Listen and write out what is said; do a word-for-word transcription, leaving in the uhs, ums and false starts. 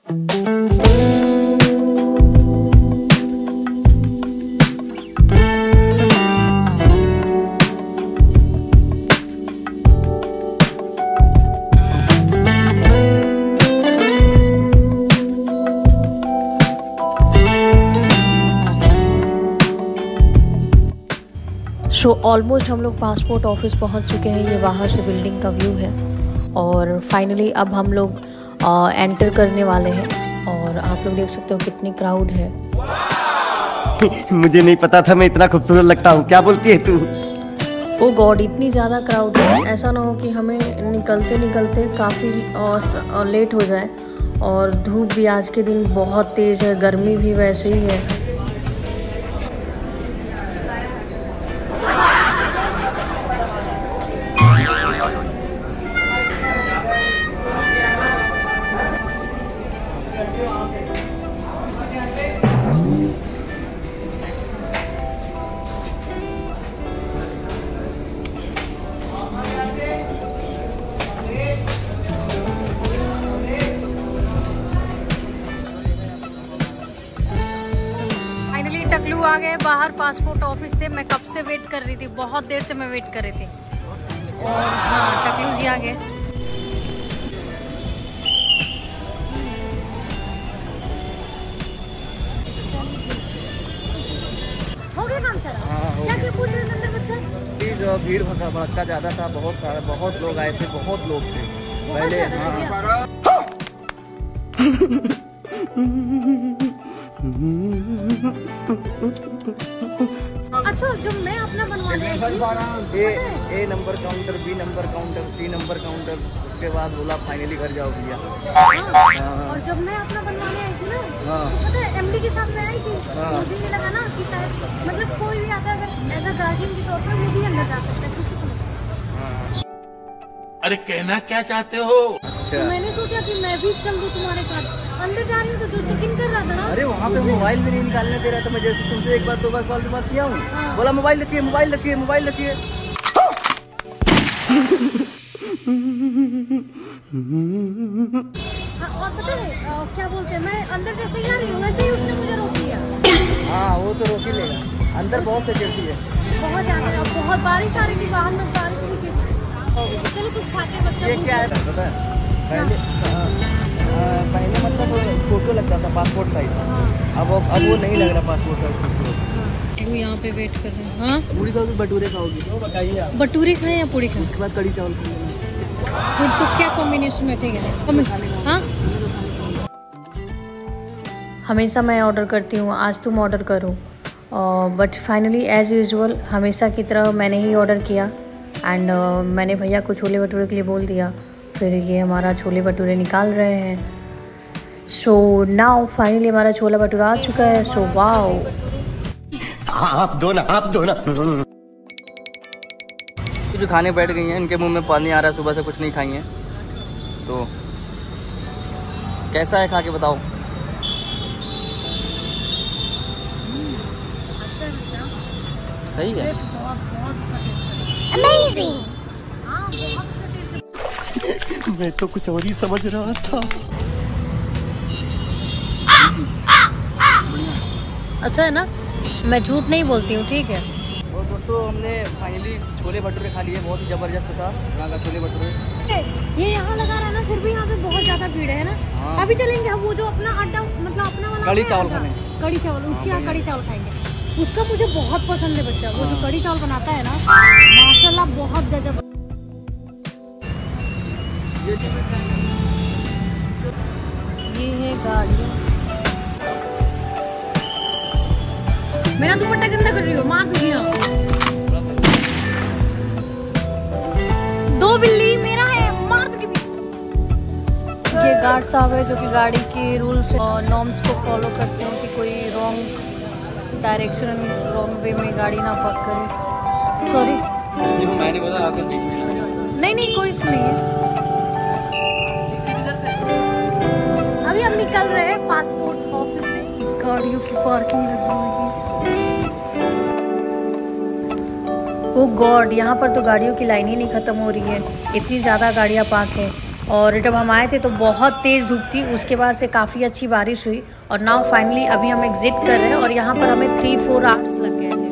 So almost हम लोग passport office पहुंच चुके हैं। ये बाहर से बिल्डिंग का व्यू है और फाइनली अब हम लोग एंटर करने वाले हैं और आप लोग देख सकते हो कितनी क्राउड है। मुझे नहीं पता था मैं इतना खूबसूरत लगता हूँ। क्या बोलती है तू? ओ गॉड, इतनी ज़्यादा क्राउड है, ऐसा ना हो कि हमें निकलते निकलते काफ़ी लेट हो जाए। और धूप भी आज के दिन बहुत तेज़ है, गर्मी भी वैसे ही है। फाइनली टकलू आ गए बाहर पासपोर्ट ऑफिस से। मैं कब से वेट कर रही थी, बहुत देर से मैं वेट कर रही थी। और हाँ, टकलू जी आ गए। हो गया काम सारा? क्या क्या पूछ रहे थे अंदर बच्चा? जो भीड़ भड़का ज़्यादा था, बहुत सारा बहुत लोग आए थे, बहुत लोग थे पहले। हाँ अच्छा, जो मैं अपना बनवाने A A number counter, B number counter, C number counter, उसके बाद बोला फाइनली घर जाओ भैया। और जब मैं अपना बनवाने आई थी ना, हाँ, पता है एमडी के साथ में आई थी, मुझे ये लगा ना कि शायद मतलब कोई भी आता है अगर एज अ गार्जियन के तौर पर वो भी अंदर जा सकता है किसी को। अरे कहना क्या चाहते हो? तो मैंने सोचा कि मैं भी चल दूं तुम्हारे साथ। अंदर जा रही हूँ तो जो चेक इन कर रहा था ना, अरे वहाँ पे मोबाइल भी नहीं निकालने दे रहा था। मैं जैसे तुमसे एक बार दो बार कॉल पे बात किया हूँ, बोला मोबाइल रखिए, मोबाइल रखिए, मोबाइल रखिए। हाँ, और पता है आ, क्या बोलते हैं, मैं अंदर जैसे ही आ रही हूँ वैसे ही उसने मुझे रोक लिया। हाँ वो तो रोक ही लेगा, अंदर बहुत सिक्योरिटी है, बहुत ज़्यादा। अब बहुत बारिश आ रही थी बाहर में, बारिश नहीं की। चलो कुछ खाते बच्चा। ये क्या है पता है, पहले पहले मतलब फोटो लगता था पासपोर्ट साइज, अब अब वो नहीं लग रहा पासपोर्ट साइज। वो यहाँ पे वेट कर रहे हैं। हाँ, पूरी खाओगी भटूरे खाओगी? तो बताइए आप। भटूरे खाएं या पूरी खाएं? उसके बाद कड़ी चावल खाएंगे। फिर तो क्या कॉम्बिनेशन में? ठीक है। हाँ, हमेशा मैं ऑर्डर करती हूँ, आज तुम ऑर्डर करो। बट फाइनली एज़ यूजुअल हमेशा की तरह मैंने ही ऑर्डर किया एंड uh, मैंने भैया को छोले भटूरे के लिए बोल दिया। फिर ये हमारा छोले भटूरे निकाल रहे हैं। सो नाउ फाइनली हमारा छोला भटूरा आ चुका है। सो वाओ, आप दो ना, आप दो ना। जो खाने बैठ गई हैं, इनके मुंह में पानी आ रहा है, सुबह से कुछ नहीं खाई हैं। तो कैसा है, खा के बताओ। सही है, अमेजिंग। मैं तो कुछ और ही समझ रहा था। अच्छा है ना, मैं झूठ नहीं बोलती हूँ, ठीक है। और दोस्तों हमने फाइनली छोले भटूरे खा लिए, बहुत ही जबरदस्त था यहाँ का छोले भटूरे। ये यहाँ लगा रहा है ना, फिर भी यहाँ पे बहुत ज्यादा भीड़ है ना। हाँ। अभी चलेंगे हम वो जो अपना अड्डा, मतलब अपना वाला कड़ी चावल अड्डा, खाने। कड़ी चावल, उसके यहाँ कड़ी चावल खाएंगे। उसका मुझे बहुत पसंद है बच्चा, वो जो कड़ी चावल बनाता है ना, माशाल्लाह बहुत गजब। ये है गाड़ी। मेरा दुपट्टा गंदा कर रही हो, मार दूंगी ना। दो बिल्ली मेरा है, मार दूंगी। ये गार्ड साहब है जो कि गाड़ी के रूल्स और नॉर्म्स को फॉलो करते हैं कि कोई रॉन्ग डायरेक्शन, रॉन्ग वे में गाड़ी ना पार्क करे। सॉरी, मैंने बोला आकर बीच में। नहीं नहीं कोई इशू नहीं है। अभी हम निकल रहे हैं पासपोर्ट ऑफिस से। गाड़ियों की पार्किंग लगी हुई है। ओ गॉड, यहाँ पर तो गाड़ियों की लाइन ही नहीं खत्म हो रही है, इतनी ज़्यादा गाड़ियाँ पार्क हैं। और जब हम आए थे तो बहुत तेज़ धूप थी, उसके बाद से काफ़ी अच्छी बारिश हुई और नाउ फाइनली अभी हम एग्ज़िट कर रहे हैं और यहाँ पर हमें थ्री फोर आवर्स लग गए थे।